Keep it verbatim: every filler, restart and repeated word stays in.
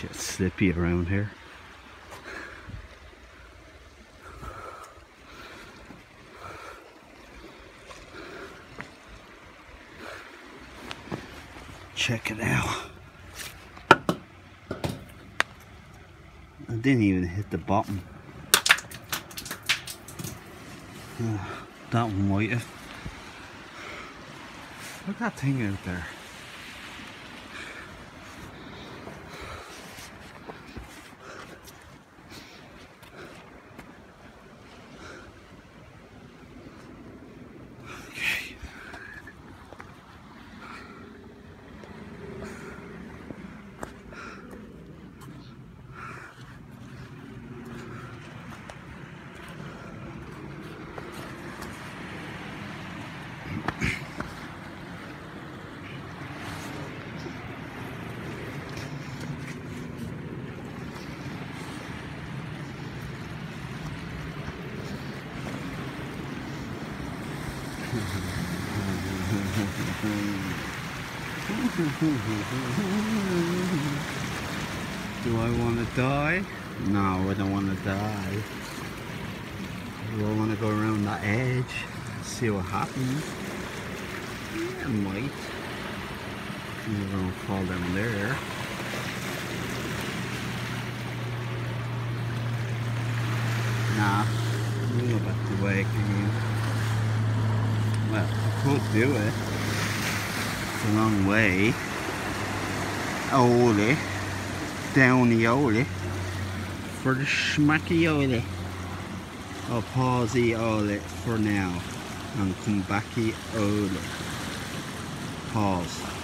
Shit, slippy around here. Check it out. I didn't even hit the bottom. Oh, that one might have. Look at that thing out there. Do I want to die? No, I don't want to die. Do I want to go around that edge, see what happens? Yeah, I might. I'm going to fall down there. Nah, I'm go back the way again. Well, I could do it. It's a long way. Ole. Down the ole. For the schmacky ole. I'll pause the ole for now. And come back the ole. Pause.